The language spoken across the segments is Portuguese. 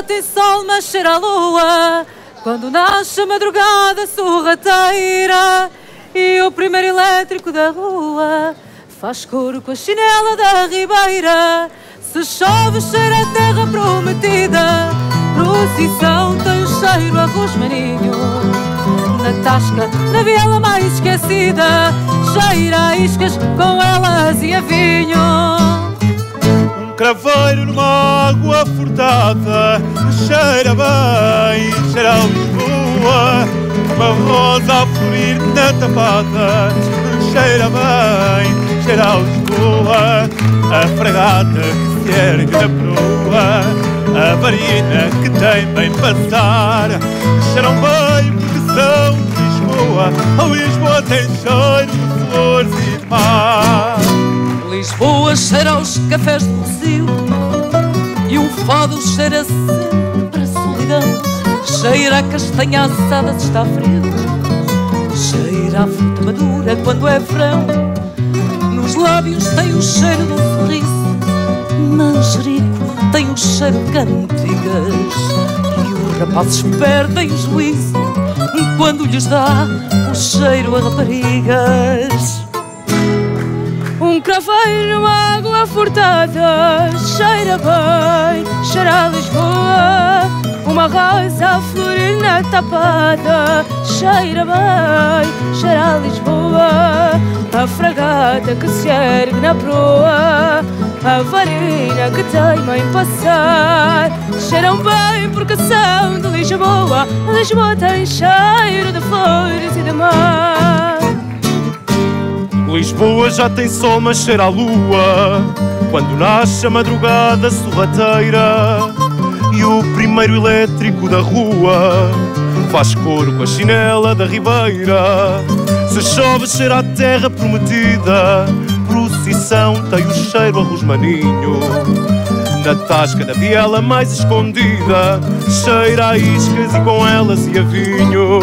já tem sol, mas cheira a lua. Quando nasce a madrugada sorrateira e o primeiro elétrico da rua faz coro com a chinela da ribeira. Se chove, cheira a terra prometida. Procissão tem cheiro a rosmaninho. Na tasca, na viela mais esquecida, cheira a iscas com elas e a vinho. Um craveiro numa água furtada cheira bem, cheira a Lisboa. Uma rosa a florir na tapada cheira bem, cheira a Lisboa. A fragata que se ergue na proa, a varina que tem bem passar, cheiram bem porque são de Lisboa. A Lisboa tem cheiro de flores e de mar. Lisboa cheira aos cafés do Rocio e o fado cheira sempre a solidão. Cheira a castanha assada se está frio, cheira a fruta madura quando é verão. Nos lábios tem o cheiro do sorriso, manjerico tem o cheiro de cantigas e os rapazes perdem o juízo quando lhes dá o cheiro a raparigas. Um craveiro numa água furtada cheira bem, cheira a Lisboa. Uma rosa a florir na tapada cheira bem, cheira a Lisboa. A fragata que se ergue na proa, a varina que teima em passar, cheiram bem porque são de Lisboa. A Lisboa tem cheiro de flores e de mar. Lisboa já tem sol, mas cheira a lua. Quando nasce a madrugada sorrateira e o primeiro elétrico da rua faz coro com a chinela da ribeira. Se chove, cheira a terra prometida. Procissão tem o cheiro a rosmaninho. Na tasca da viela mais escondida, cheira a iscas e com elas e a vinho.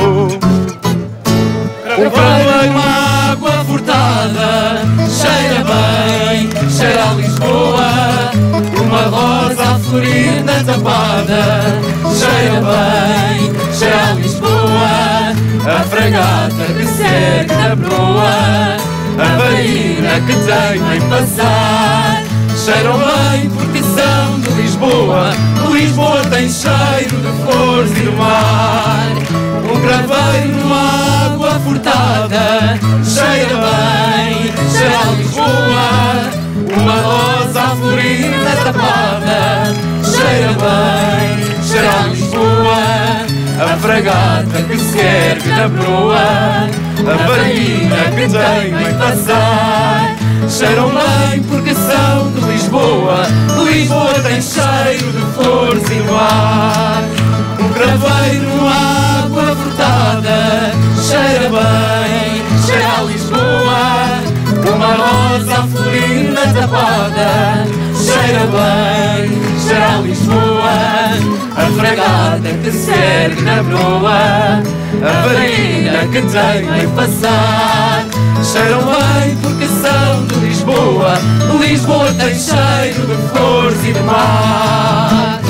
Um craveiro numa água furtada cheira bem, cheira a Lisboa. Uma rosa a florir na tapada cheira bem, cheira a Lisboa. A fragata que se ergue na proa, a varina que teima em passar, cheiram bem porque são de Lisboa. Lisboa tem cheiro de flores e do mar. Um craveiro numa água furtada cheira bem, cheira a Lisboa. Uma rosa a florir na tapada cheira bem, cheira a Lisboa. A fragata que se ergue na proa, a varina que teima em passar, cheiram bem porque são de Lisboa. Lisboa tem cheiro de flores e do mar. Um craveiro numa água furtada cheira bem, cheira a Lisboa. Uma rosa a florir na tapada cheira bem, cheira a Lisboa. A fragata que se ergue na proa, a varina que teima em passar, cheiram bem porque são de Lisboa. Lisboa tem cheiro de flores e de mar.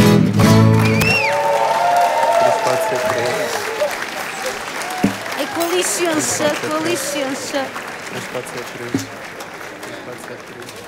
É com licença, com licença. Mas pode ser três. Pode ser três.